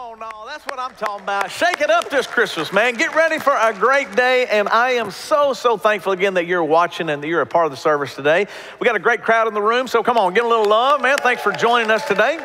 on, no, that's what I'm talking about. Shake it up this Christmas, man. Get ready for a great day, and I am so thankful again that you're watching and that you're a part of the service today. We got a great crowd in the room, so come on, get a little love, man. Thanks for joining us today.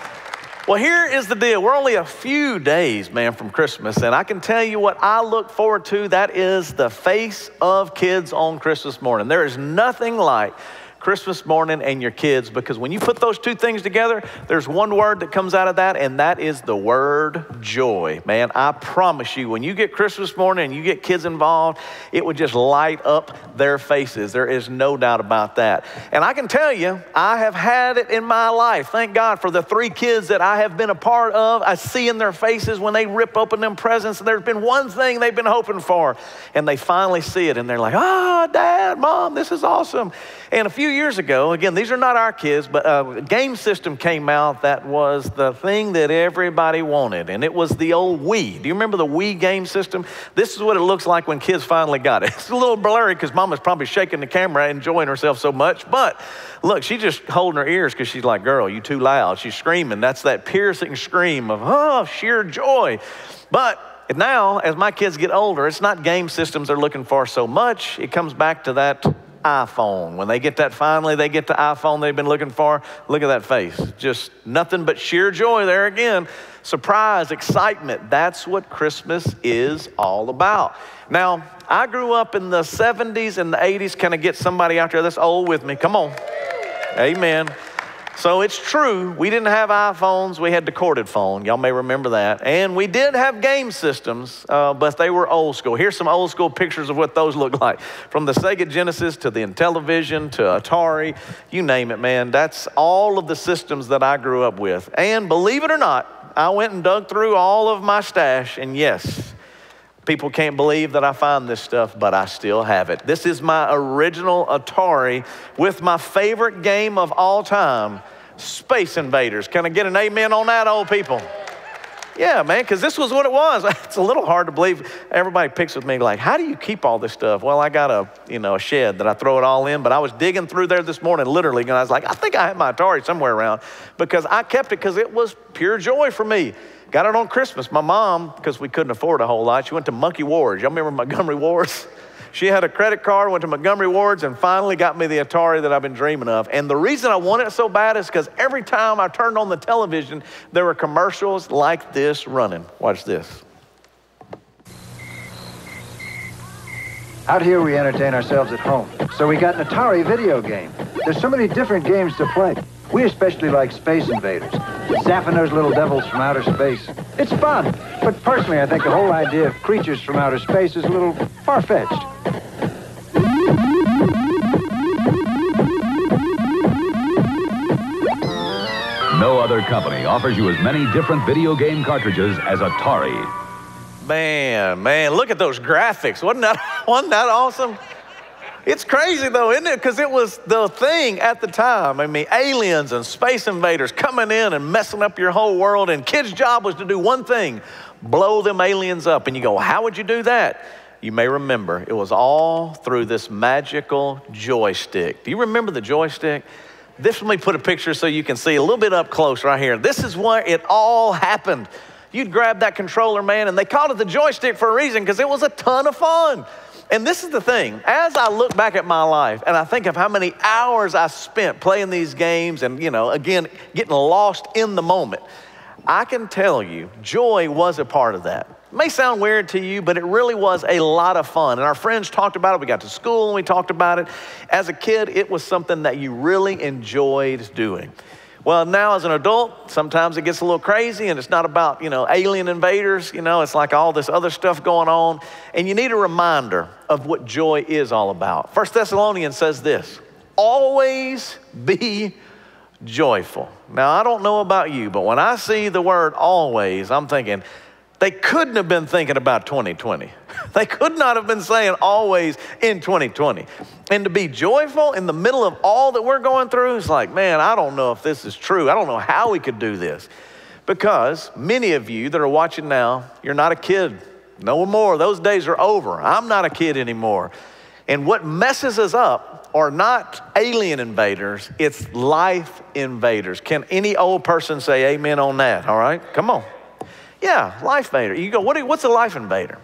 Well, here is the deal. We're only a few days, man, from Christmas, and I can tell you what I look forward to. That is the face of kids on Christmas morning. There is nothing like Christmas morning and your kids, because when you put those two things together, there's one word that comes out of that, and that is the word joy. Man, I promise you, when you get Christmas morning and you get kids involved, it would just light up their faces. There is no doubt about that. And I can tell you, I have had it in my life. Thank God for the 3 kids that I have been a part of. I see in their faces when they rip open them presents, and there's been one thing they've been hoping for, and they finally see it, and they're like, oh, Dad, Mom, this is awesome. And a few years ago, again, these are not our kids, but a game system came out that was the thing that everybody wanted, and it was the old Wii. Do you remember the Wii game system? This is what it looks like when kids finally got it. It's a little blurry because Mama's probably shaking the camera, enjoying herself so much, but look, she's just holding her ears because she's like, girl, you too loud. She's screaming. That's that piercing scream of, sheer joy. But now, as my kids get older, it's not game systems they're looking for so much. It comes back to that iPhone. When they get that, finally they get the iPhone they've been looking for, look at that face. Just nothing but sheer joy there again. Surprise, excitement. That's what Christmas is all about. Now, I grew up in the 70s and the 80s. Can I get somebody out there that's old with me? Come on. Amen. So it's true, we didn't have iPhones, we had the corded phone. Y'all may remember that. And we did have game systems, but they were old school. Here's some old school pictures of what those look like. From the Sega Genesis to the Intellivision to Atari, you name it, man. That's all of the systems that I grew up with. And believe it or not, I went and dug through all of my stash, and yes, people can't believe that I found this stuff, but I still have it. This is my original Atari with my favorite game of all time, Space Invaders. Can I get an amen on that, old people? Yeah, man, because this was what it was. It's a little hard to believe. Everybody picks with me like, how do you keep all this stuff? Well, I got a shed that I throw it all in, but I was digging through there this morning, literally, and I was like, I think I have my Atari somewhere around, because I kept it because it was pure joy for me. Got it on Christmas. My mom, because we couldn't afford a whole lot, she went to Monkey Ward's. Y'all remember Montgomery Ward's? She had a credit card, went to Montgomery Ward's, and finally got me the Atari that I've been dreaming of. And the reason I wanted it so bad is because every time I turned on the television, there were commercials like this running. Watch this. Out here we entertain ourselves at home, so we got an Atari video game. There's so many different games to play. We especially like Space Invaders, zapping those little devils from outer space. It's fun, but personally I think the whole idea of creatures from outer space is a little far-fetched. No other company offers you as many different video game cartridges as Atari. Man, look at those graphics. Wasn't that awesome? It's crazy though, isn't it? Because it was the thing at the time. I mean, aliens and Space Invaders coming in and messing up your whole world, and kids' job was to do one thing, blow them aliens up. And you go, how would you do that? You may remember, it was all through this magical joystick. Do you remember the joystick? Let me put a picture so you can see a little bit up close right here. This is where it all happened. You'd grab that controller, man, and they called it the joystick for a reason, because it was a ton of fun. And this is the thing, as I look back at my life and I think of how many hours I spent playing these games and, again, getting lost in the moment, I can tell you joy was a part of that. It may sound weird to you, but it really was a lot of fun. And our friends talked about it. We got to school and we talked about it. As a kid, it was something that you really enjoyed doing. Well, now as an adult, sometimes it gets a little crazy, and it's not about, alien invaders. It's like all this other stuff going on. And you need a reminder of what joy is all about. 1 Thessalonians says this, always be joyful. Now, I don't know about you, but when I see the word always, I'm thinking, they couldn't have been thinking about 2020. They could not have been saying always in 2020. And to be joyful in the middle of all that we're going through is like, man, I don't know if this is true. I don't know how we could do this. Because many of you that are watching now, you're not a kid. No more. Those days are over. I'm not a kid anymore. And what messes us up are not alien invaders, it's life invaders. Can any old person say amen on that? All right, come on. Yeah, life invader. You go, what's a life invader?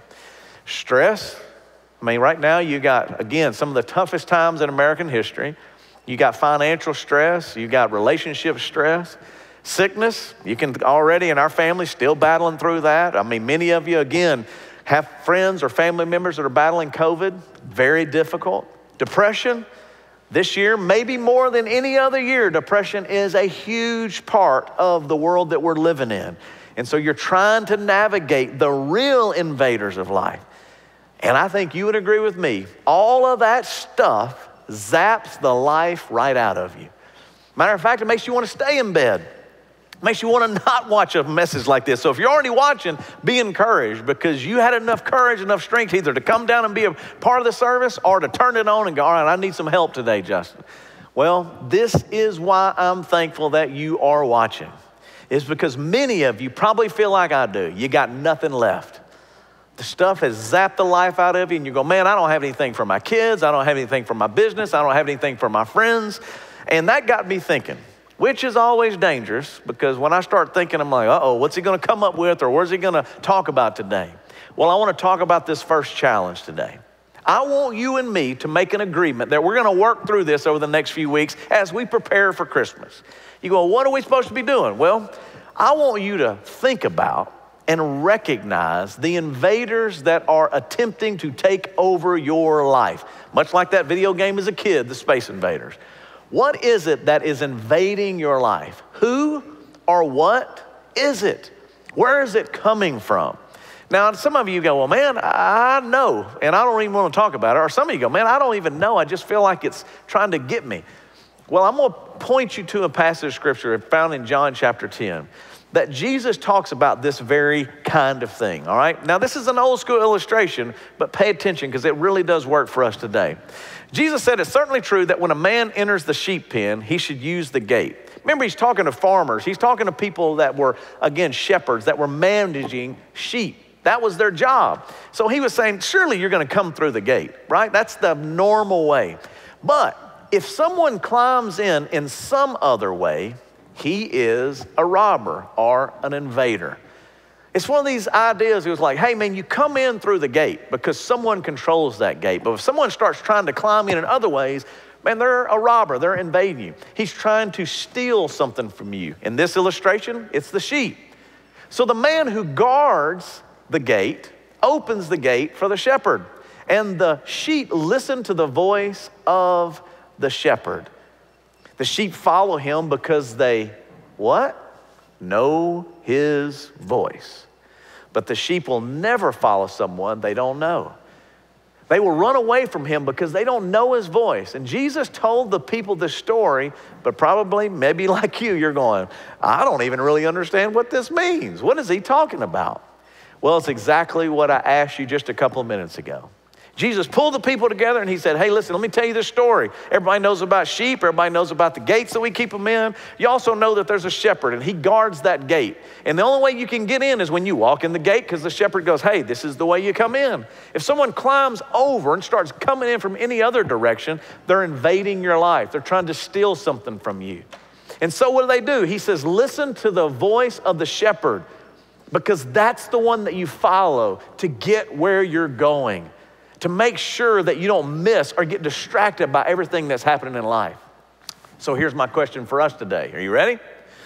Stress. I mean, right now you got, again, some of the toughest times in American history. You got financial stress. You got relationship stress. Sickness. You can already, in our family, still battling through that. I mean, many of you, again, have friends or family members that are battling COVID. Very difficult. Depression. This year, maybe more than any other year, depression is a huge part of the world that we're living in. And so you're trying to navigate the real invaders of life. And I think you would agree with me, all of that stuff zaps the life right out of you. Matter of fact, it makes you want to stay in bed. It makes you want to not watch a message like this. So if you're already watching, be encouraged, because you had enough courage, enough strength either to come down and be a part of the service or to turn it on and go, all right, I need some help today, Justin. Well, this is why I'm thankful that you are watching. It's because many of you probably feel like I do. You got nothing left. The stuff has zapped the life out of you, and you go, man, I don't have anything for my kids. I don't have anything for my business. I don't have anything for my friends. And that got me thinking, which is always dangerous, because when I start thinking, I'm like, uh-oh, what's he going to come up with, or where's he going to talk about today? Well, I want to talk about this first challenge today. I want you and me to make an agreement that we're going to work through this over the next few weeks as we prepare for Christmas. You go, what are we supposed to be doing? Well, I want you to think about and recognize the invaders that are attempting to take over your life. Much like that video game as a kid, the Space Invaders. What is it that is invading your life? Who or what is it? Where is it coming from? Now, some of you go, well, man, I know, and I don't even want to talk about it. Or some of you go, man, I don't even know. I just feel like it's trying to get me. Well, I'm going to point you to a passage of scripture found in John chapter 10 that Jesus talks about this very kind of thing, all right? Now, this is an old school illustration, but pay attention because it really does work for us today. Jesus said it's certainly true that when a man enters the sheep pen, he should use the gate. Remember, he's talking to farmers. He's talking to people that were, again, shepherds that were managing sheep. That was their job. So he was saying, surely you're going to come through the gate, right? That's the normal way. But if someone climbs in some other way, he is a robber or an invader. It's one of these ideas. It was like, hey, man, you come in through the gate because someone controls that gate. But if someone starts trying to climb in other ways, man, they're a robber. They're invading you. He's trying to steal something from you. In this illustration, it's the sheep. So the man who guards the gate opens the gate for the shepherd. And the sheep listen to the voice of the shepherd. The sheep follow him because they, what? Know his voice. But the sheep will never follow someone they don't know. They will run away from him because they don't know his voice. And Jesus told the people this story, but probably, maybe like you're going, I don't even really understand what this means. What is he talking about? Well, it's exactly what I asked you just a couple of minutes ago. Jesus pulled the people together and he said, hey, listen, let me tell you this story. Everybody knows about sheep. Everybody knows about the gates that we keep them in. You also know that there's a shepherd and he guards that gate. And the only way you can get in is when you walk in the gate, because the shepherd goes, hey, this is the way you come in. If someone climbs over and starts coming in from any other direction, they're invading your life. They're trying to steal something from you. And so what do? He says, listen to the voice of the shepherd, because that's the one that you follow to get where you're going, to make sure that you don't miss or get distracted by everything that's happening in life. So here's my question for us today. Are you ready?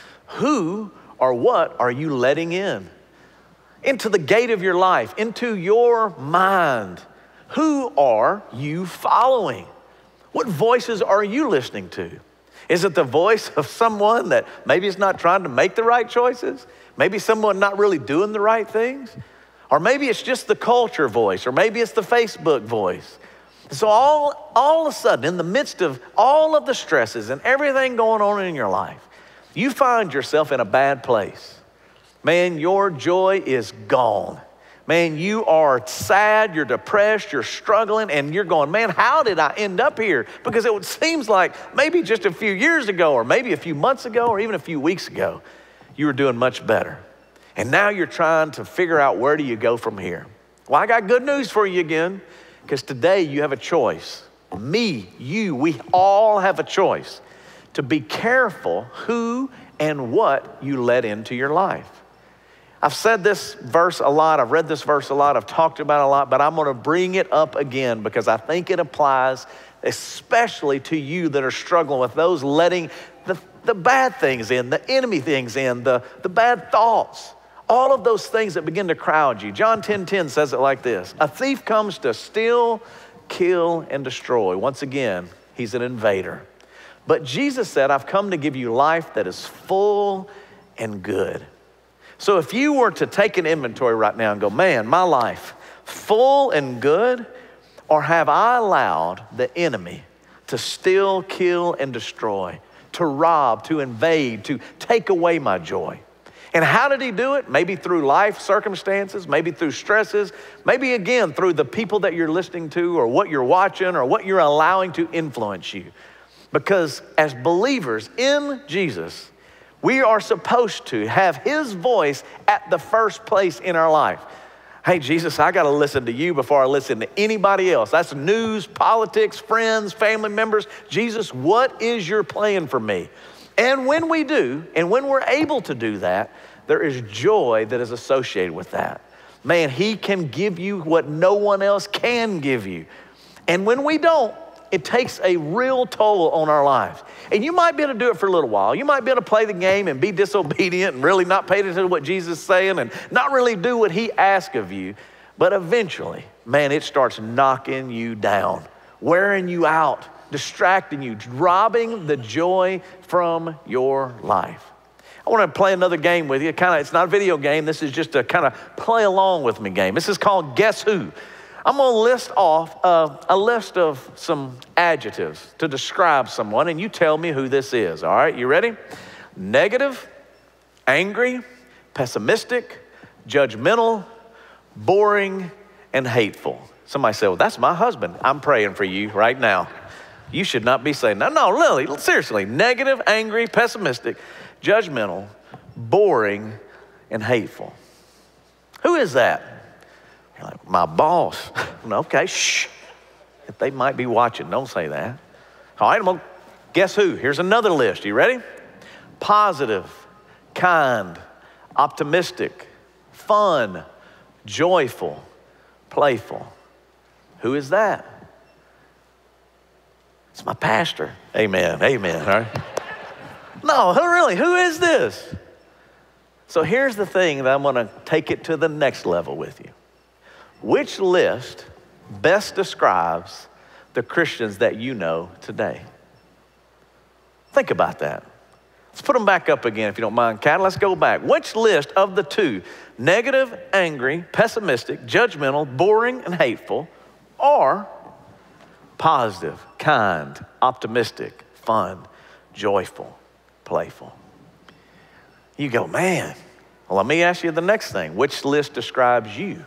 Who or what are you letting in? Into the gate of your life, into your mind. Who are you following? What voices are you listening to? Is it the voice of someone that maybe is not trying to make the right choices? Maybe someone not really doing the right things? Or maybe it's just the culture voice, or maybe it's the Facebook voice. So all of a sudden, in the midst of all of the stresses and everything going on in your life, you find yourself in a bad place. Man, your joy is gone. Man, you are sad, you're depressed, you're struggling, and you're going, man, how did I end up here? Because it seems like maybe just a few years ago, or maybe a few months ago, or even a few weeks ago, you were doing much better. And now you're trying to figure out, where do you go from here? Well, I got good news for you again, because today you have a choice. Me, you, we all have a choice to be careful who and what you let into your life. I've said this verse a lot. I've read this verse a lot. I've talked about it a lot, but I'm going to bring it up again because I think it applies especially to you that are struggling with those letting the bad things in, the enemy things in, the bad thoughts, all of those things that begin to crowd you. John 10:10 says it like this: a thief comes to steal, kill, and destroy. Once again, he's an invader. But Jesus said, I've come to give you life that is full and good. So if you were to take an inventory right now and go, man, my life, full and good, or have I allowed the enemy to steal, kill, and destroy, to rob, to invade, to take away my joy? And how did he do it? Maybe through life circumstances, maybe through stresses, maybe again through the people that you're listening to or what you're watching or what you're allowing to influence you. Because as believers in Jesus, we are supposed to have his voice at the first place in our life. Hey, Jesus, I got to listen to you before I listen to anybody else. That's news, politics, friends, family members. Jesus, what is your plan for me? And when we do, and when we're able to do that, there is joy that is associated with that. Man, he can give you what no one else can give you. And when we don't, it takes a real toll on our lives. And you might be able to do it for a little while. You might be able to play the game and be disobedient and really not pay attention to what Jesus is saying and not really do what he asks of you. But eventually, man, it starts knocking you down, wearing you out, distracting you, robbing the joy from your life. I want to play another game with you. It's not a video game. This is just a kind of play along with me game. This is called Guess Who. I'm going to list off a list of some adjectives to describe someone, and you tell me who this is, all right? You ready? Negative, angry, pessimistic, judgmental, boring, and hateful. Somebody said, well, that's my husband. I'm praying for you right now. You should not be saying that. No, really, seriously. Negative, angry, pessimistic, judgmental, boring, and hateful. Who is that? You're like, my boss. Okay, shh. If they might be watching, don't say that. All right, I'm gonna guess who? Here's another list. You ready? Positive, kind, optimistic, fun, joyful, playful. Who is that? It's my pastor. Amen, amen, all right? No, who is this? So here's the thing that I'm gonna take it to the next level with you. Which list best describes the Christians that you know today? Think about that. Let's put them back up again if you don't mind, Kat. Let's go back. Which list of the two, negative, angry, pessimistic, judgmental, boring, and hateful, are positive, kind, optimistic, fun, joyful, playful? You go, man. Well, let me ask you the next thing. Which list describes you?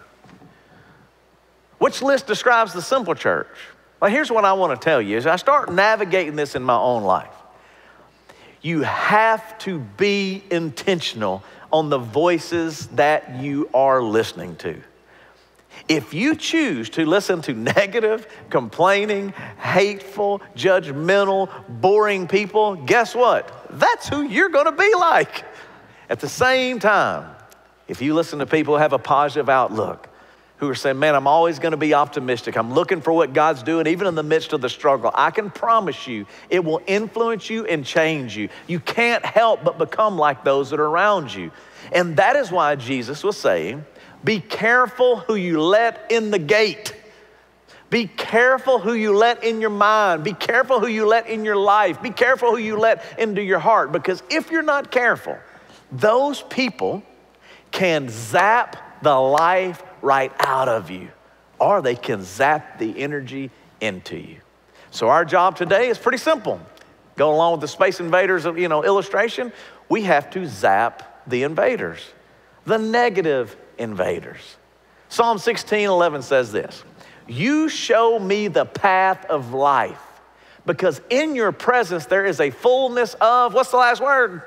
Which list describes the simple church? Well, here's what I want to tell you. As I start navigating this in my own life, you have to be intentional on the voices that you are listening to. If you choose to listen to negative, complaining, hateful, judgmental, boring people, guess what? That's who you're going to be like. At the same time, if you listen to people who have a positive outlook, who are saying, man, I'm always going to be optimistic. I'm looking for what God's doing, even in the midst of the struggle. I can promise you, it will influence you and change you. You can't help but become like those that are around you. And that is why Jesus was saying, be careful who you let in the gate. Be careful who you let in your mind. Be careful who you let in your life. Be careful who you let into your heart. Because if you're not careful, those people can zap the life right out of you, or they can zap the energy into you. So our job today is pretty simple. Go along with the Space Invaders, illustration. We have to zap the invaders, the negative invaders. Psalm 16:11 says this: you show me the path of life, because in your presence there is a fullness of, what's the last word?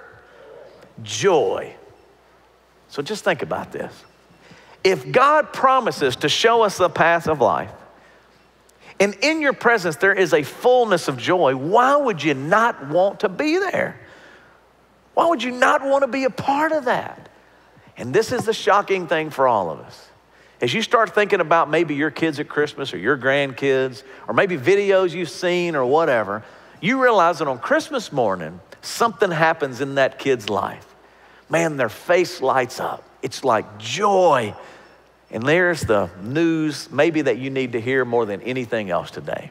Joy. So just think about this. If God promises to show us the path of life, and in your presence there is a fullness of joy, why would you not want to be there? Why would you not want to be a part of that? And this is the shocking thing for all of us. As you start thinking about maybe your kids at Christmas or your grandkids or maybe videos you've seen or whatever, you realize that on Christmas morning, something happens in that kid's life. Man, their face lights up. It's like joy. And there's the news maybe that you need to hear more than anything else today.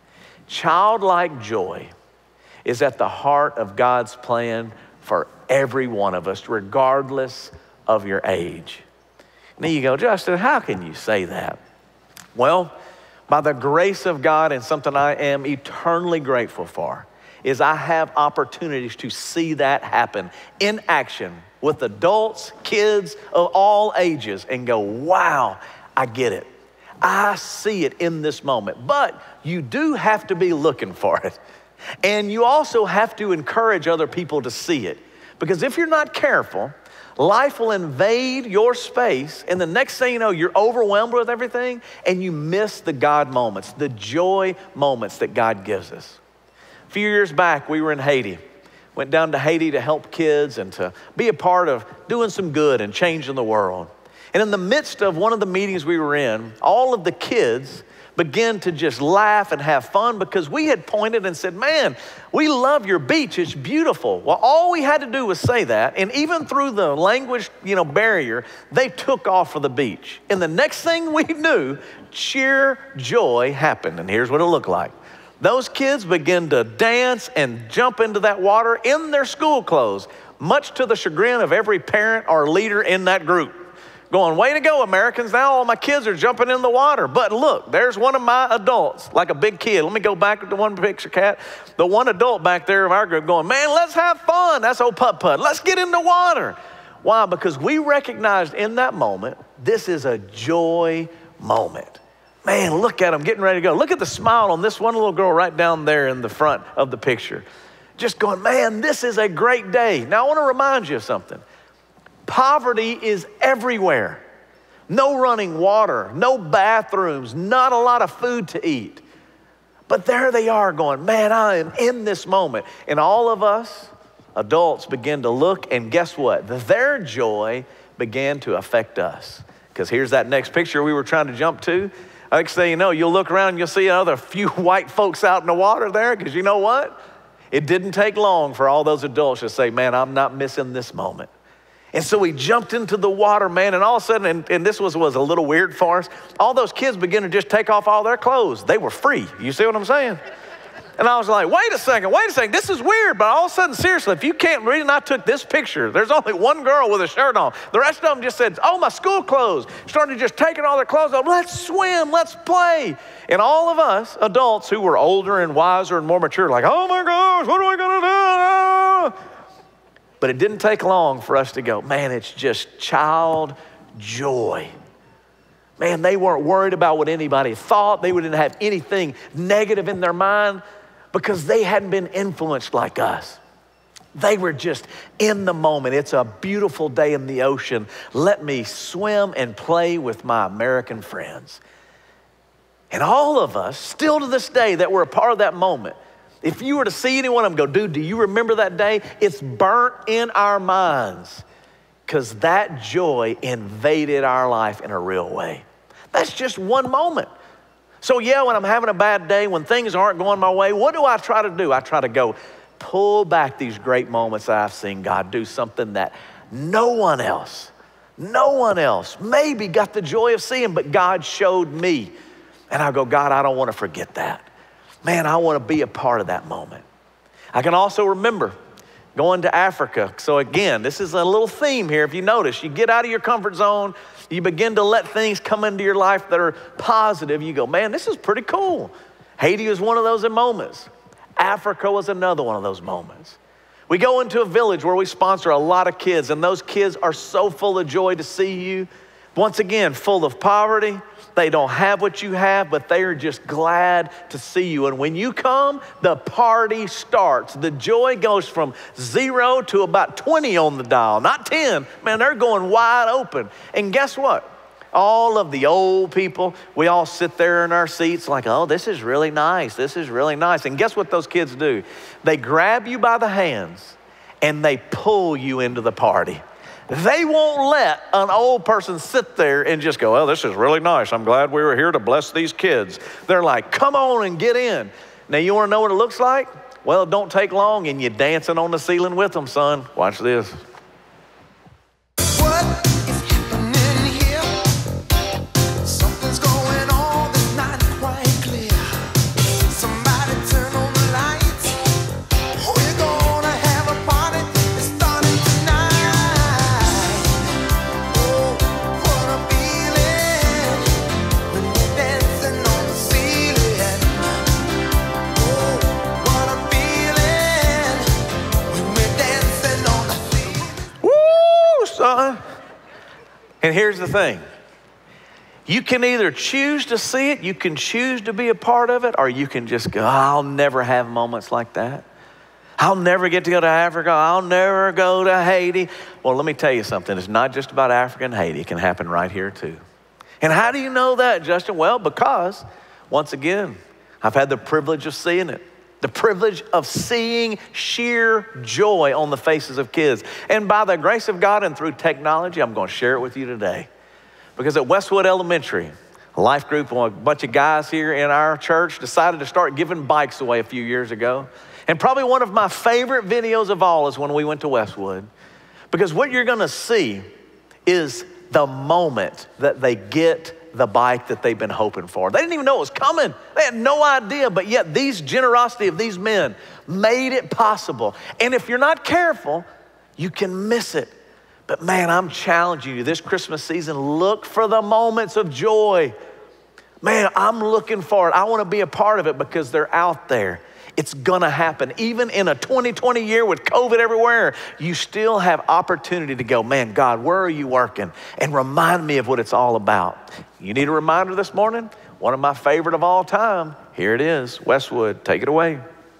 Childlike joy is at the heart of God's plan for every one of us, regardless of your age. Now you go, Justin, how can you say that? Well, by the grace of God, and something I am eternally grateful for, is I have opportunities to see that happen in action with adults, kids of all ages, and go, wow, I get it. I see it in this moment. But you do have to be looking for it. And you also have to encourage other people to see it. Because if you're not careful, life will invade your space, and the next thing you know, you're overwhelmed with everything, and you miss the God moments, the joy moments that God gives us. A few years back, we were in Haiti. Went down to Haiti to help kids and to be a part of doing some good and changing the world. And in the midst of one of the meetings we were in, all of the kids began to just laugh and have fun because we had pointed and said, man, we love your beach, it's beautiful. Well, all we had to do was say that, and even through the language, barrier, they took off for the beach. And the next thing we knew, sheer joy happened, and here's what it looked like. Those kids began to dance and jump into that water in their school clothes, much to the chagrin of every parent or leader in that group. Going, way to go, Americans. Now all my kids are jumping in the water. But look, there's one of my adults, like a big kid. Let me go back to the one picture, Cat. The one adult back there of our group going, man, let's have fun. That's old Putt-Putt. Let's get in the water. Why? Because we recognized in that moment, this is a joy moment. Man, look at them getting ready to go. Look at the smile on this one little girl right down there in the front of the picture. Just going, man, this is a great day. Now, I want to remind you of something. Poverty is everywhere. No running water, no bathrooms, not a lot of food to eat. But there they are going, man, I am in this moment. And all of us adults begin to look, and guess what? Their joy began to affect us. Because here's that next picture we were trying to jump to. Next thing you know, you'll look around and you'll see another few white folks out in the water there, because you know what? It didn't take long for all those adults to say, man, I'm not missing this moment. And so we jumped into the water, man, and all of a sudden, and this was a little weird for us, all those kids began to just take off all their clothes. They were free. You see what I'm saying? And I was like, wait a second, this is weird. But all of a sudden, seriously, if you can't read, and I took this picture, there's only one girl with a shirt on. The rest of them just said, oh, my school clothes. Started just taking all their clothes off. Let's swim, let's play. And all of us adults who were older and wiser and more mature, like, oh my gosh, what am I gonna do? But it didn't take long for us to go, man, it's just child joy. Man, they weren't worried about what anybody thought. They didn't have anything negative in their mind because they hadn't been influenced like us. They were just in the moment. It's a beautiful day in the ocean. Let me swim and play with my American friends. And all of us, still to this day, that were a part of that moment, if you were to see any one of them go, dude, do you remember that day? It's burnt in our minds because that joy invaded our life in a real way. That's just one moment. So yeah, when I'm having a bad day, when things aren't going my way, what do I try to do? I try to go pull back these great moments that I've seen God do something that no one else maybe got the joy of seeing, but God showed me. And I go, God, I don't want to forget that. Man, I want to be a part of that moment. I can also remember going to Africa. So again, this is a little theme here. If you notice, you get out of your comfort zone, you begin to let things come into your life that are positive. You go, man, this is pretty cool. Haiti was one of those moments. Africa was another one of those moments. We go into a village where we sponsor a lot of kids, and those kids are so full of joy to see you. Once again, full of poverty. They don't have what you have, but they are just glad to see you. And when you come, the party starts. The joy goes from 0 to about 20 on the dial, not 10. Man, they're going wide open. And guess what? All of the old people, we all sit there in our seats like, oh, this is really nice. This is really nice. And guess what those kids do? They grab you by the hands and they pull you into the party. They won't let an old person sit there and just go, well, this is really nice. I'm glad we were here to bless these kids. They're like, come on and get in. Now, you want to know what it looks like? Well, it don't take long, and you're dancing on the ceiling with them, son. Watch this. What is happening here? Something's going on that's not quite clear. Somebody turn on the lights. We're gonna have a party that's starting tonight. Oh, what a feeling when we're dancing on the ceiling. Oh, what a feeling when we're dancing on the ceiling. Woo, son. And here's the thing. You can either choose to see it, you can choose to be a part of it, or you can just go, I'll never have moments like that. I'll never get to go to Africa. I'll never go to Haiti. Well, let me tell you something. It's not just about Africa and Haiti. It can happen right here too. And how do you know that, Justin? Well, because, once again, I've had the privilege of seeing it. The privilege of seeing sheer joy on the faces of kids. And by the grace of God and through technology, I'm going to share it with you today. Because at Westwood Elementary, a life group, a bunch of guys here in our church decided to start giving bikes away a few years ago. And probably one of my favorite videos of all is when we went to Westwood. Because what you're going to see is the moment that they get the bike that they've been hoping for. They didn't even know it was coming. They had no idea, but yet these generosity of these men made it possible. And if you're not careful, you can miss it. But man, I'm challenging you this Christmas season, look for the moments of joy. Man, I'm looking for it. I want to be a part of it because they're out there. It's gonna happen. Even in a 2020 year with COVID everywhere, you still have opportunity to go, man, God, where are you working? And remind me of what it's all about. You need a reminder this morning? One of my favorite of all time. Here it is, Westwood, take it away.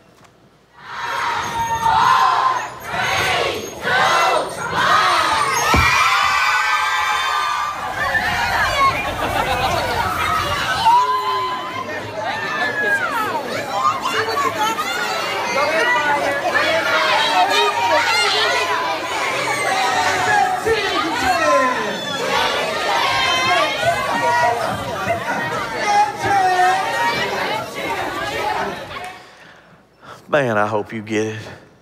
Man, I hope you get it.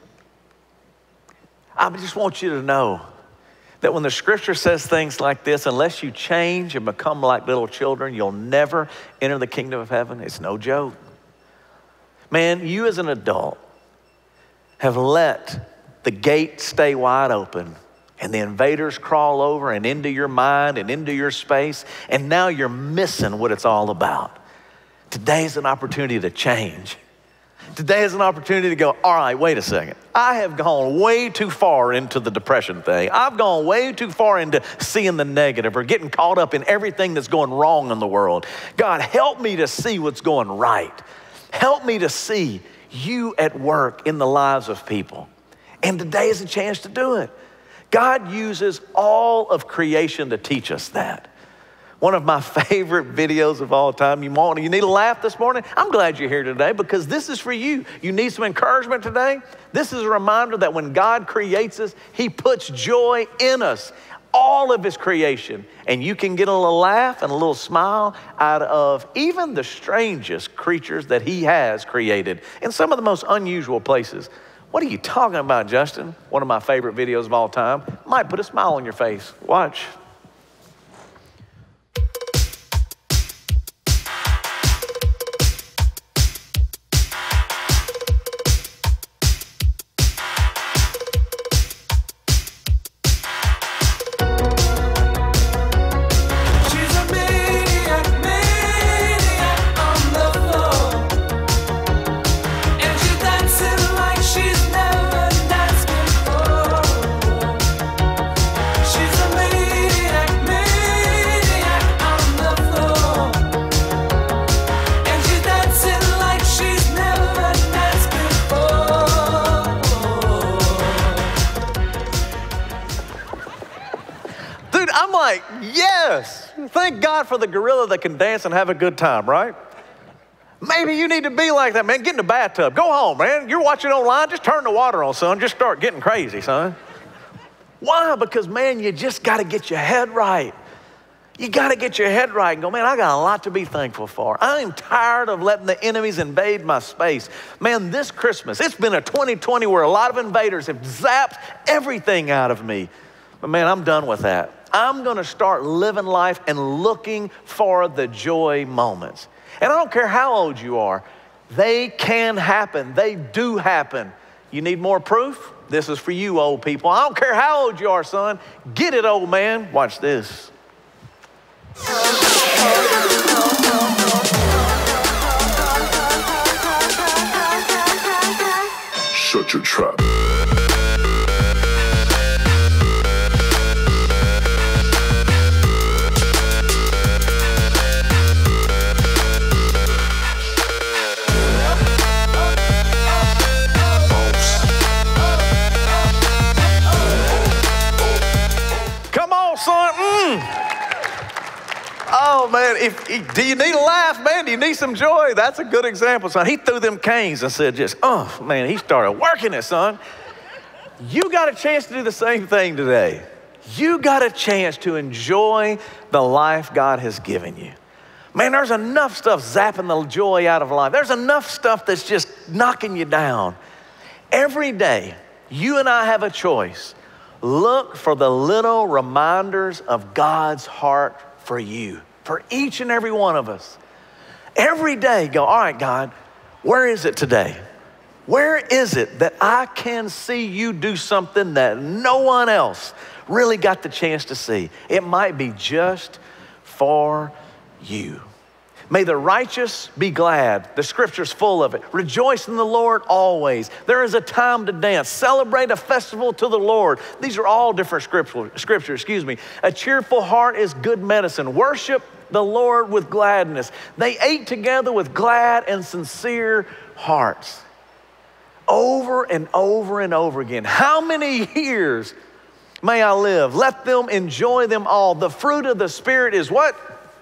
I just want you to know that when the scripture says things like this, unless you change and become like little children, you'll never enter the kingdom of heaven. It's no joke. Man, you as an adult have let the gate stay wide open and the invaders crawl over and into your mind and into your space, and now you're missing what it's all about. Today is an opportunity to change. Today is an opportunity to go, all right, wait a second. I have gone way too far into the depression thing. I've gone way too far into seeing the negative or getting caught up in everything that's going wrong in the world. God, help me to see what's going right. Help me to see you at work in the lives of people. And today is a chance to do it. God uses all of creation to teach us that. One of my favorite videos of all time. You need a laugh this morning? I'm glad you're here today because this is for you. You need some encouragement today? This is a reminder that when God creates us, He puts joy in us, all of His creation. And you can get a little laugh and a little smile out of even the strangest creatures that He has created in some of the most unusual places. What are you talking about, Justin? One of my favorite videos of all time. Might put a smile on your face. Watch. Yes, thank God for the gorilla that can dance and have a good time, right? Maybe you need to be like that, man. Get in the bathtub. Go home, man. You're watching online. Just turn the water on, son. Just start getting crazy, son. Why? Because, man, you just got to get your head right. You got to get your head right and go, man, I got a lot to be thankful for. I am tired of letting the enemies invade my space. Man, this Christmas, it's been a 2020 where a lot of invaders have zapped everything out of me. But, man, I'm done with that. I'm going to start living life and looking for the joy moments. And I don't care how old you are. They can happen. They do happen. You need more proof? This is for you, old people. I don't care how old you are, son. Get it, old man. Watch this. Shut your trap. Come on, son. Oh, man, do you need a laugh, man? Do you need some joy? That's a good example, son. He threw them canes and said oh, man, he started working it, son. You got a chance to do the same thing today. You got a chance to enjoy the life God has given you. Man, there's enough stuff zapping the joy out of life. There's enough stuff that's just knocking you down. Every day, you and I have a choice. Look for the little reminders of God's heart for you, for each and every one of us. Every day, go, all right, God, where is it today? Where is it that I can see you do something that no one else really got the chance to see? It might be just for you. May the righteous be glad. The scripture's full of it. Rejoice in the Lord always. There is a time to dance. Celebrate a festival to the Lord. These are all different scriptures. A cheerful heart is good medicine. Worship the Lord with gladness. They ate together with glad and sincere hearts. Over and over and over again. How many years may I live? Let them enjoy them all. The fruit of the Spirit is what?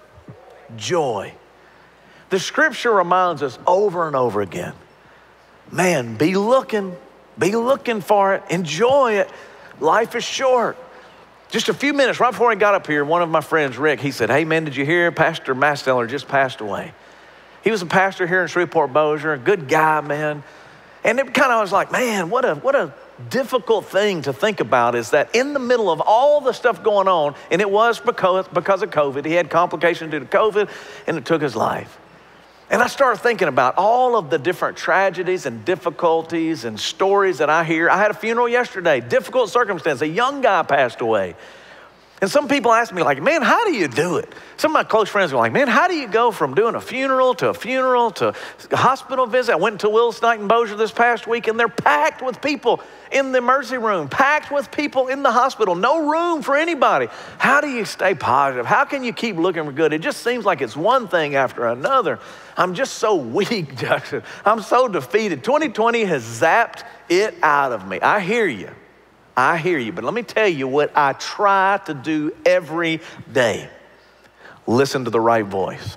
Joy. The scripture reminds us over and over again, man, be looking for it, enjoy it. Life is short. Just a few minutes, right before I got up here, one of my friends, Rick, he said, hey man, did you hear Pastor Masteller just passed away? He was a pastor here in Shreveport-Bossier, a good guy, man. And it kind of was like, man, what a difficult thing to think about is that in the middle of all the stuff going on, and it was because of COVID, he had complications due to COVID, and it took his life. And I started thinking about all of the different tragedies and difficulties and stories that I hear. I had a funeral yesterday, difficult circumstance. A young guy passed away. And some people ask me like, man, how do you do it? Some of my close friends were like, man, how do you go from doing a funeral to a hospital visit? I went to Willis Knight and Bossier this past week, and they're packed with people in the emergency room, packed with people in the hospital, no room for anybody. How do you stay positive? How can you keep looking for good? It just seems like it's one thing after another. I'm just so weak, Justin. I'm so defeated. 2020 has zapped it out of me. I hear you, but let me tell you what I try to do every day. Listen to the right voice.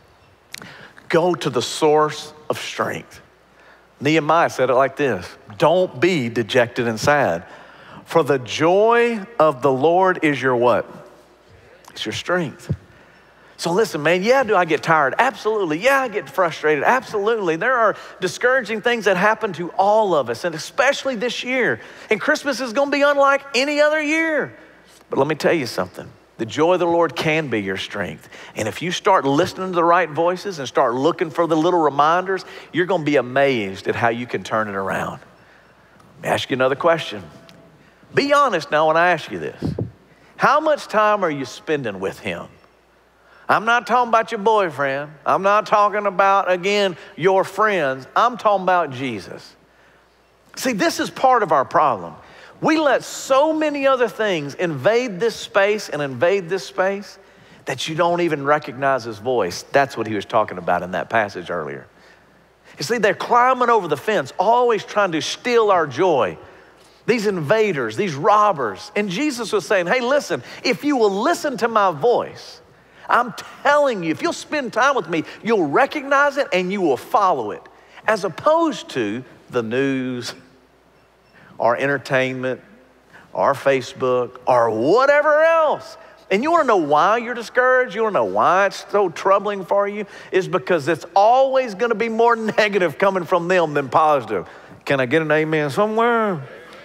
Go to the source of strength. Nehemiah said it like this, don't be dejected and sad, for the joy of the Lord is your what? It's your strength. So listen, man, yeah, do I get tired? Absolutely. Yeah, I get frustrated. Absolutely. There are discouraging things that happen to all of us, and especially this year. And Christmas is going to be unlike any other year. But let me tell you something. The joy of the Lord can be your strength. And if you start listening to the right voices and start looking for the little reminders, you're going to be amazed at how you can turn it around. Let me ask you another question. Be honest now when I ask you this. How much time are you spending with Him? I'm not talking about your boyfriend. I'm not talking about, again, your friends. I'm talking about Jesus. See, this is part of our problem. We let so many other things invade this space that you don't even recognize His voice. That's what he was talking about in that passage earlier. You see, they're climbing over the fence, always trying to steal our joy. These invaders, these robbers. And Jesus was saying, hey, listen, if you will listen to my voice, I'm telling you, if you'll spend time with me, you'll recognize it and you will follow it, as opposed to the news or entertainment or Facebook or whatever else. And you want to know why you're discouraged? You want to know why it's so troubling for you? It's because it's always going to be more negative coming from them than positive. Can I get an amen somewhere?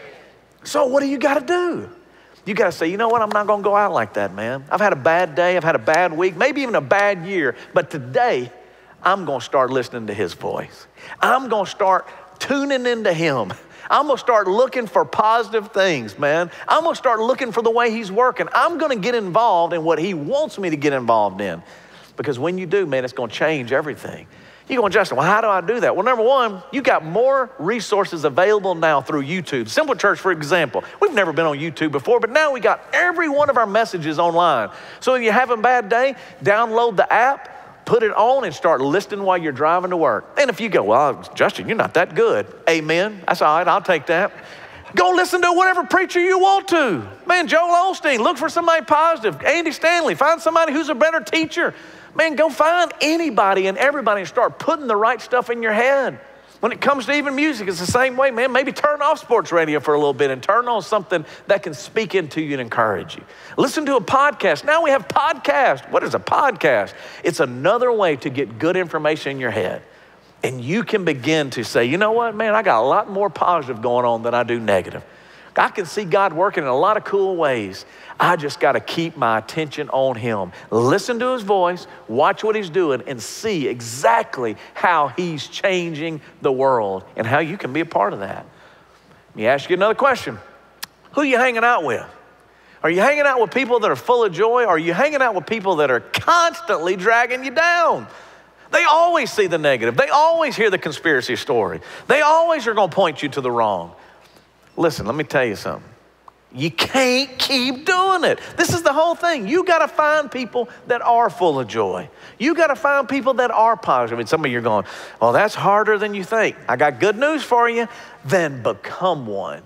So what do you got to do? You got to say, you know what? I'm not going to go out like that, man. I've had a bad day. I've had a bad week, maybe even a bad year. But today, I'm going to start listening to his voice. I'm going to start tuning into him. I'm going to start looking for positive things, man. I'm going to start looking for the way he's working. I'm going to get involved in what he wants me to get involved in. Because when you do, man, it's going to change everything. You're going, Justin, well, how do I do that? Well, number one, you got more resources available now through YouTube. Simple Church, for example. We've never been on YouTube before, but now we got every one of our messages online. So if you have a bad day, download the app, put it on, and start listening while you're driving to work. And if you go, well, Justin, you're not that good. Amen. That's all right. I'll take that. Go listen to whatever preacher you want to. Man, Joel Osteen, look for somebody positive. Andy Stanley, find somebody who's a better teacher. Man, go find anybody and everybody and start putting the right stuff in your head. When it comes to even music, it's the same way, man. Maybe turn off sports radio for a little bit and turn on something that can speak into you and encourage you. Listen to a podcast. Now we have podcasts. What is a podcast? It's another way to get good information in your head. And you can begin to say, you know what, man, I got a lot more positive going on than I do negative. I can see God working in a lot of cool ways. I just got to keep my attention on him. Listen to his voice, watch what he's doing, and see exactly how he's changing the world and how you can be a part of that. Let me ask you another question. Who are you hanging out with? Are you hanging out with people that are full of joy? Or are you hanging out with people that are constantly dragging you down? They always see the negative. They always hear the conspiracy story. They always are going to point you to the wrong. Listen, let me tell you something. You can't keep doing it. This is the whole thing. You got to find people that are full of joy. You got to find people that are positive. And some of you are going, well, that's harder than you think. I got good news for you. Then become one.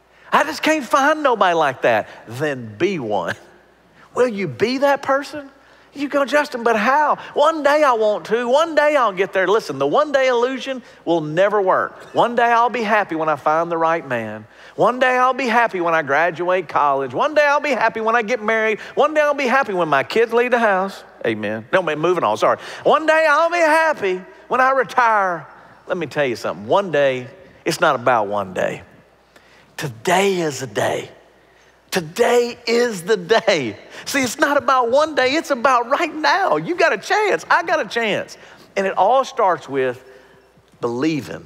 I just can't find nobody like that. Then be one. Will you be that person? You go, Justin, but how? One day I want to. One day I'll get there. Listen, the one day illusion will never work. One day I'll be happy when I find the right man. One day I'll be happy when I graduate college. One day I'll be happy when I get married. One day I'll be happy when my kids leave the house. Amen. No, moving on, sorry. One day I'll be happy when I retire. Let me tell you something. One day, it's not about one day. Today is a day. Today is the day. See, it's not about one day, it's about right now. You got a chance, I got a chance. And it all starts with believing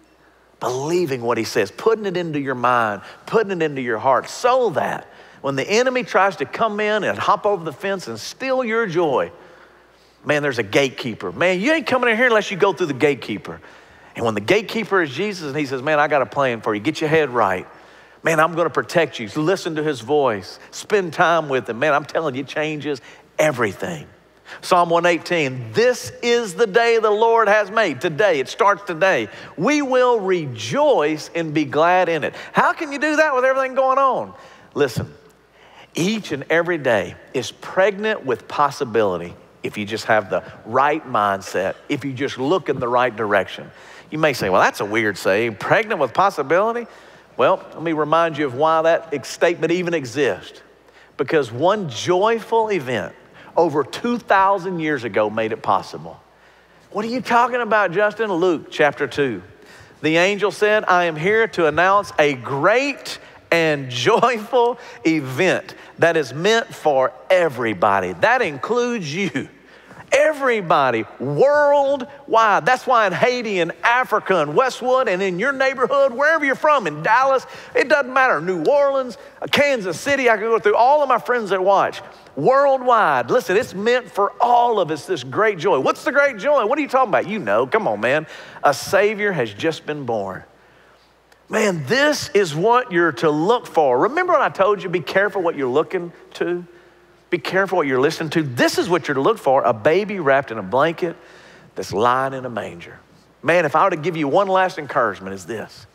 what he says, putting it into your mind, putting it into your heart, so that when the enemy tries to come in and hop over the fence and steal your joy, man, there's a gatekeeper. Man, you ain't coming in here unless you go through the gatekeeper. And when the gatekeeper is Jesus and he says, man, I got a plan for you, get your head right. Man, I'm going to protect you. Listen to his voice. Spend time with him. Man, I'm telling you, it changes everything. Psalm 118, this is the day the Lord has made. Today, it starts today. We will rejoice and be glad in it. How can you do that with everything going on? Listen, each and every day is pregnant with possibility if you just have the right mindset, if you just look in the right direction. You may say, well, that's a weird saying, pregnant with possibility? Well, let me remind you of why that statement even exists. Because one joyful event over 2,000 years ago made it possible. What are you talking about, Justin? Luke chapter 2. The angel said, I am here to announce a great and joyful event that is meant for everybody. That includes you. Everybody, worldwide. That's why in Haiti and Africa and Westwood and in your neighborhood, wherever you're from, in Dallas, it doesn't matter, New Orleans, Kansas City, I can go through all of my friends that watch. Worldwide, listen, it's meant for all of us, this great joy. What's the great joy? What are you talking about? You know, come on, man. A Savior has just been born. Man, this is what you're to look for. Remember when I told you, be careful what you're looking to? Be careful what you're listening to. This is what you're to look for, a baby wrapped in a blanket that's lying in a manger. Man, if I were to give you one last encouragement, is this.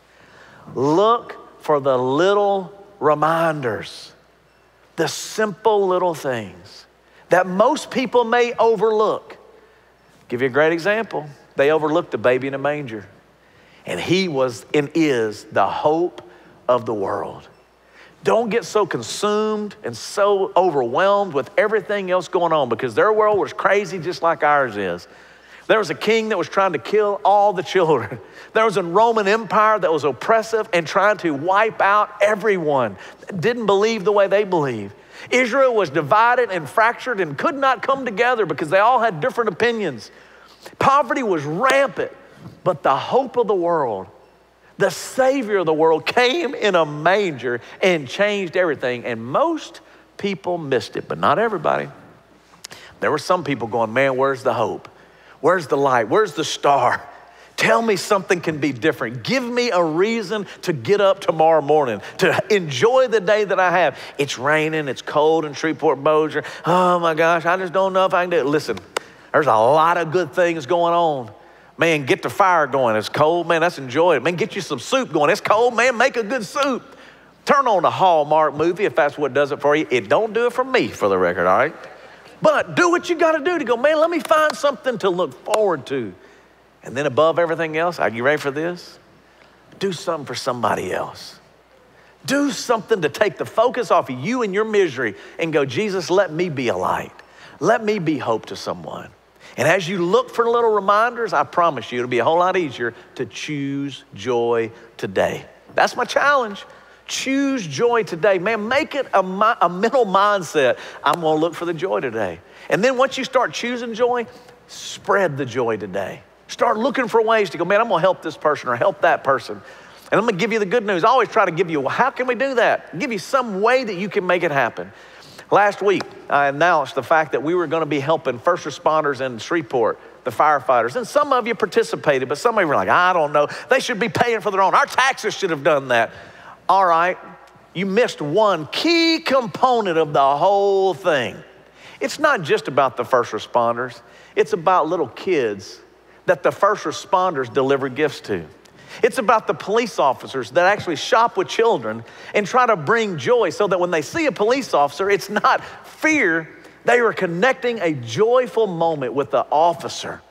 Look for the little reminders, the simple little things that most people may overlook. Give you a great example. They overlooked the baby in a manger. And he was and is the hope of the world. Don't get so consumed and so overwhelmed with everything else going on, because their world was crazy just like ours is. There was a king that was trying to kill all the children. There was a Roman Empire that was oppressive and trying to wipe out everyone that didn't believe the way they believed. Israel was divided and fractured and could not come together because they all had different opinions. Poverty was rampant, but the hope of the world, the Savior of the world, came in a manger and changed everything. And most people missed it, but not everybody. There were some people going, man, where's the hope? Where's the light? Where's the star? Tell me something can be different. Give me a reason to get up tomorrow morning, to enjoy the day that I have. It's raining, it's cold in Shreveport, Bossier. Oh my gosh, I just don't know if I can do it. Listen, there's a lot of good things going on. Man, get the fire going. It's cold, man, let's enjoy it. Man, get you some soup going. It's cold, man, make a good soup. Turn on a Hallmark movie if that's what does it for you. It don't do it for me, for the record, all right? But do what you gotta do to go, man, let me find something to look forward to. And then above everything else, are you ready for this? Do something for somebody else. Do something to take the focus off of you and your misery and go, Jesus, let me be a light. Let me be hope to someone. And as you look for little reminders, I promise you it'll be a whole lot easier to choose joy today. That's my challenge. Choose joy today. Man, make it a mental mindset. I'm gonna look for the joy today. And then once you start choosing joy, spread the joy today. Start looking for ways to go, man, I'm gonna help this person or help that person. And I'm gonna give you the good news. I always try to give you, well, how can we do that? Give you some way that you can make it happen. Last week, I announced the fact that we were gonna be helping first responders in Shreveport, the firefighters. And some of you participated, but some of you were like, I don't know. They should be paying for their own. Our taxes should have done that. All right, you missed one key component of the whole thing. It's not just about the first responders. It's about little kids that the first responders deliver gifts to. It's about the police officers that actually shop with children and try to bring joy so that when they see a police officer, it's not fear. They are connecting a joyful moment with the officer.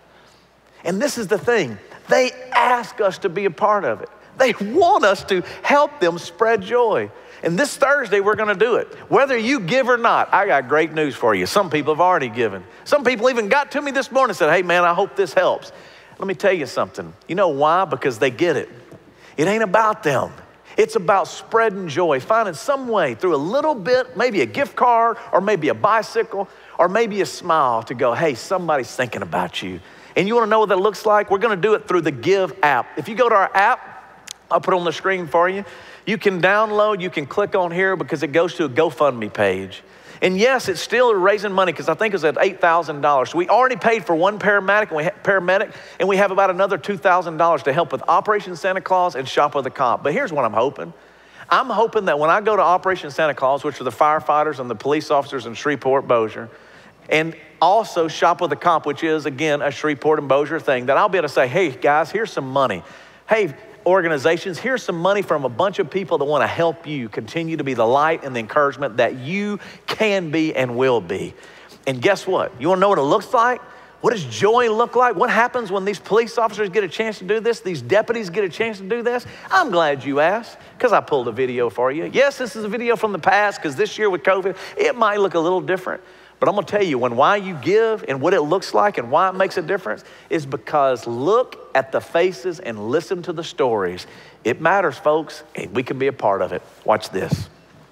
And this is the thing. They ask us to be a part of it. They want us to help them spread joy. And this Thursday, we're gonna do it. Whether you give or not, I got great news for you. Some people have already given. Some people even got to me this morning and said, hey man, I hope this helps. Let me tell you something. You know why? Because they get it. It ain't about them. It's about spreading joy, finding some way through a little bit, maybe a gift card or maybe a bicycle or maybe a smile to go, hey, somebody's thinking about you. And you wanna know what that looks like? We're gonna do it through the Give app. If you go to our app, I'll put it on the screen for you. You can download, you can click on here because it goes to a GoFundMe page. And yes, it's still raising money because I think it's at $8,000. So we already paid for one paramedic, and we have about another $2,000 to help with Operation Santa Claus and Shop with a Cop. But here's what I'm hoping. I'm hoping that when I go to Operation Santa Claus, which are the firefighters and the police officers in Shreveport, Bossier, and also Shop with a Cop, which is, again, a Shreveport and Bossier thing, that I'll be able to say, hey, guys, here's some money. Hey, organizations, here's some money from a bunch of people that want to help you continue to be the light and the encouragement that you can be and will be. And guess what? You want to know what it looks like? What does joy look like? What happens when these police officers get a chance to do this? These deputies get a chance to do this? I'm glad you asked because I pulled a video for you. Yes, this is a video from the past because this year with COVID, it might look a little different. But I'm gonna tell you, why you give and what it looks like and why it makes a difference is because look at the faces and listen to the stories. It matters, folks, and we can be a part of it. Watch this.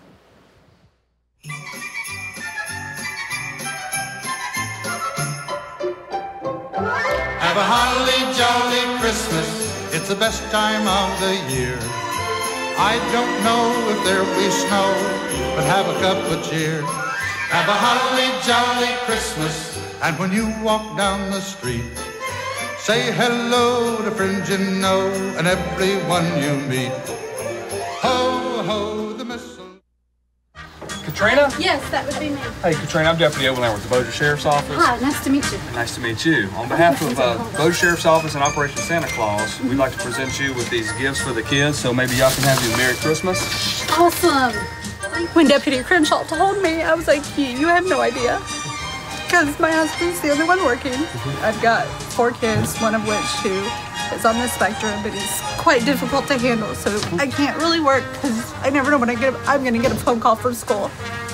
Have a holly jolly Christmas, it's the best time of the year. I don't know if there'll be snow, but have a cup of cheer. Have a holly jolly Christmas, and when you walk down the street, say hello to friends you know and everyone you meet. Ho, ho, the mistletoe. Katrina? Yes, that would be me. Hey, Katrina, I'm Deputy Overland with the Bossier Sheriff's Office. Hi, nice to meet you. Nice to meet you. On behalf of Bossier Sheriff's Office and Operation Santa Claus, we'd like to present you with these gifts for the kids, so maybe y'all can have you a Merry Christmas. Awesome. When Deputy Crenshaw told me, I was like, you have no idea. Because my husband's the only one working. I've got 4 kids, one of which who is on the spectrum, but he's quite difficult to handle. So I can't really work because I never know when I'm going to get a phone call from school.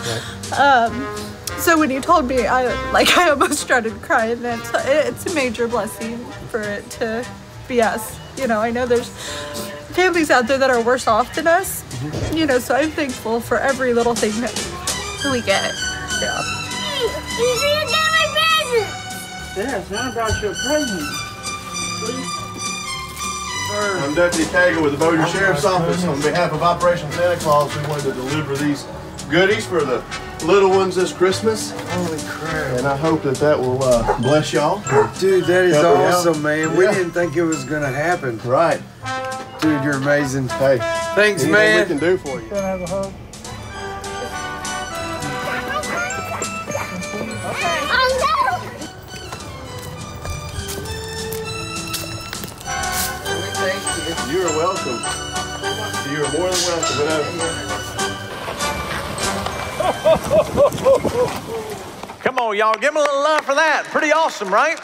So when you told me, I almost started crying. And it's a major blessing for it to be us. You know, I know there's families out there that are worse off than us. You know, so I'm thankful for every little thing that we get. Yeah. You should get my present. Yes, Santa brought you a present. I'm Deputy Cagle with the Bossier Sheriff's Office. On behalf of Operation Santa Claus, we wanted to deliver these goodies for the little ones this Christmas. Holy crap. And I hope that will bless y'all. Dude, that is Help me awesome, out. man. We didn't think it was going to happen. Right. Dude, you're amazing. Hey, thanks, anything man. we can do for you. Can I have a hug? You are welcome. You are more than welcome. Come on, y'all. Give them a little love for that. Pretty awesome, right?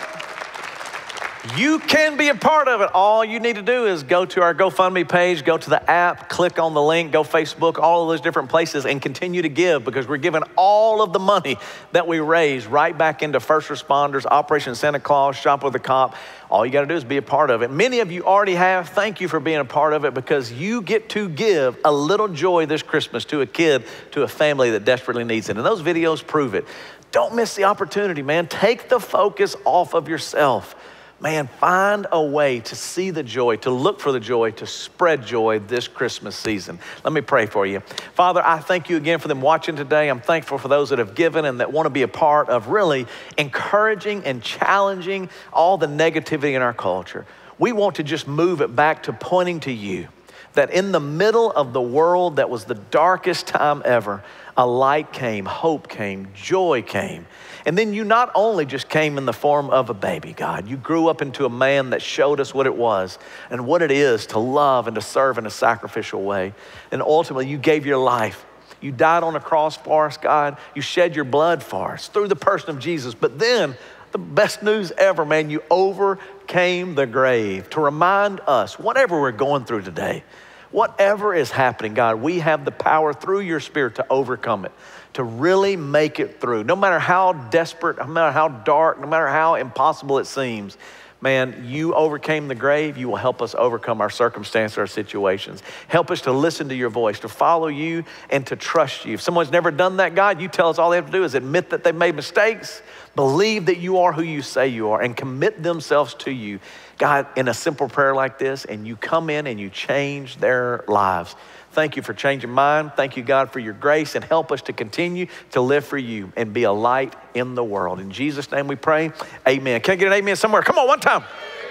You can be a part of it. All you need to do is go to our GoFundMe page, go to the app, click on the link, go Facebook, all of those different places, and continue to give, because we're giving all of the money that we raise right back into first responders, Operation Santa Claus, Shop with a Cop. All you got to do is be a part of it. Many of you already have. Thank you for being a part of it, because you get to give a little joy this Christmas to a kid, to a family that desperately needs it. And those videos prove it. Don't miss the opportunity, man. Take the focus off of yourself. Man, find a way to see the joy, to look for the joy, to spread joy this Christmas season. Let me pray for you. Father, I thank you again for them watching today. I'm thankful for those that have given and that want to be a part of really encouraging and challenging all the negativity in our culture. We want to just move it back to pointing to you, that in the middle of the world that was the darkest time ever, a light came, hope came, joy came. And then you not only just came in the form of a baby, God, you grew up into a man that showed us what it was and what it is to love and to serve in a sacrificial way. And ultimately, you gave your life. You died on a cross for us, God. You shed your blood for us through the person of Jesus. But then, the best news ever, man, you overcame the grave to remind us, whatever we're going through today, whatever is happening, God, we have the power through your Spirit to overcome it, to really make it through. No matter how desperate, no matter how dark, no matter how impossible it seems, man, you overcame the grave. You will help us overcome our circumstances, our situations. Help us to listen to your voice, to follow you, and to trust you. If someone's never done that, God, you tell us all they have to do is admit that they've made mistakes, believe that you are who you say you are, and commit themselves to you, God, in a simple prayer like this, and you come in and you change their lives. Thank you for changing mine. Thank you, God, for your grace, and help us to continue to live for you and be a light in the world. In Jesus' name we pray, amen. Can I get an amen somewhere? Come on, one time.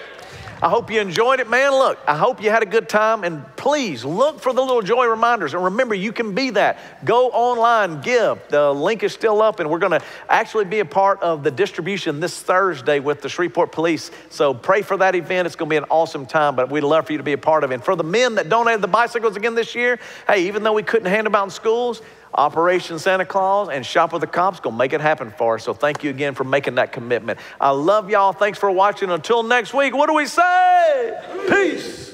I hope you enjoyed it, man. Look, I hope you had a good time, and please look for the little joy reminders. And remember, you can be that. Go online, give. The link is still up, and we're going to actually be a part of the distribution this Thursday with the Shreveport Police. So pray for that event. It's going to be an awesome time, but we'd love for you to be a part of it. And for the men that donated the bicycles again this year, hey, even though we couldn't hand them out in schools, Operation Santa Claus and Shop with the Cops gonna make it happen for us. So thank you again for making that commitment. I love y'all. Thanks for watching. Until next week, what do we say? Peace.